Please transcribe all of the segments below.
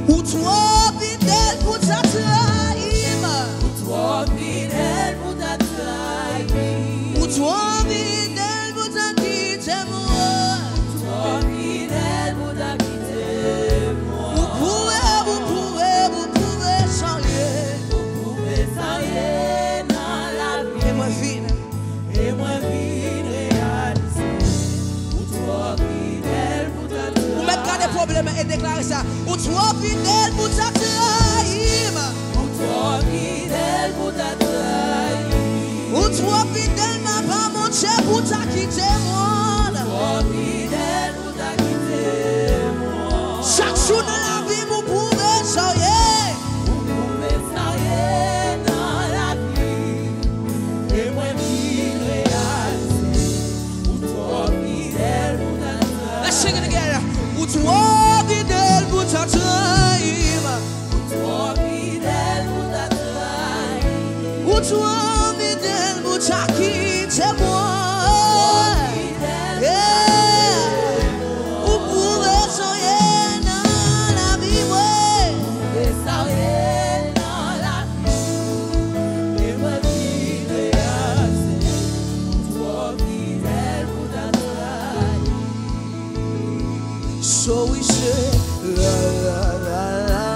Ou trop fidèle pour ta trahir. Ou trop fidèle pour ta trahir. Ou trop fidèle pour ta quitter moi. Trop fidèle pour ta quitter moi. Vous pouvez changer. Vous pouvez changer dans la vie. Et moi vine. Et moi vine réaliser. Ou trop fidèle pour ta trahir. Vous mettez des problèmes et déclarer ça. Ou trop fidèle pour ta trahir. Ou trop fidèle pour ta trahir. Ou trop fidèle m'a pas mon chef pour ta quitter moi. Trop fidèle pour ta quitter moi. Chaque jour dans la vie vous pouvez changer. Vous pouvez changer dans la vie. Et moi vine réaliser. Ou trop fidèle pour ta trahir. Let's sing it together. Ou trop fidèle pour ta trahir. Trop fidèle pour ta trahir. Ou trop fidèle pour ta quitter moi. Vous pouvez changer dans la vie, ouais. Et changer dans la vie. Et moi vine réaliser. Trop fidèle pour ta trahir. So we say la la la la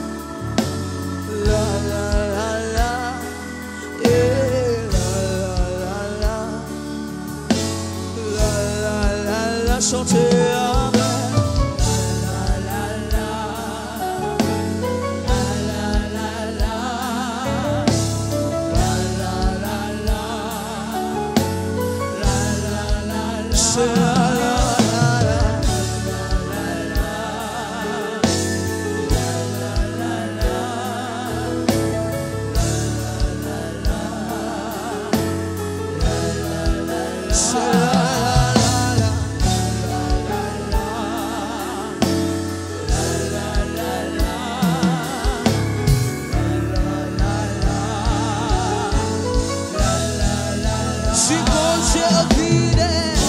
la la la la, yeah, la la la la la la la, chantez avec. La la la la la la la la la la la la la la, c'est la la la la. Si bon Dieu fidèle,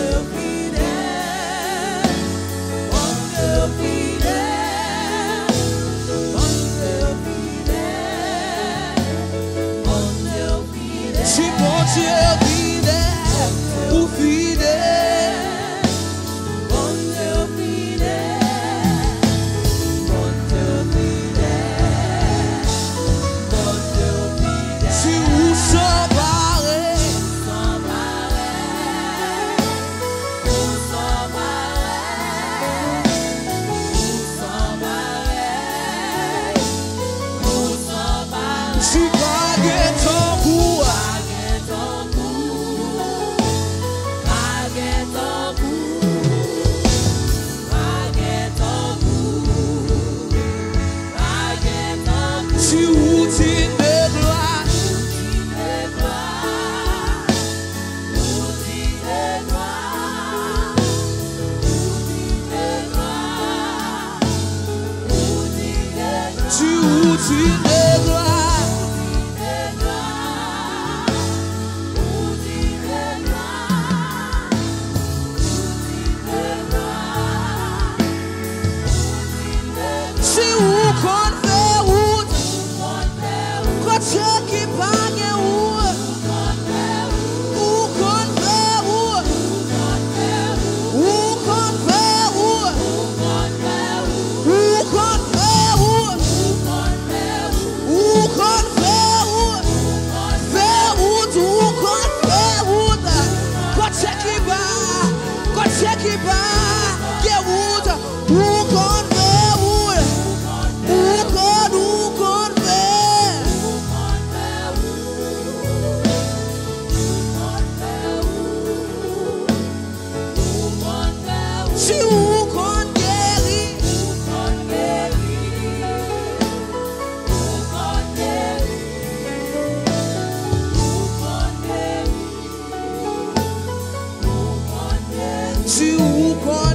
si bon Dieu fidèle, ou fidèle, si vous s'embarrez, si baguette ton goût, si routine de gloire, si routine de gloire, si vous comptez faire route, quand c'est qui pague route, ou compte faire route, ou compte faire route, ou compte faire route, ou compte faire route, ou compte faire route, quand c'est qui va, get route, ou compte faire route, ou compte faire. Si vous compte guérir, si vous compte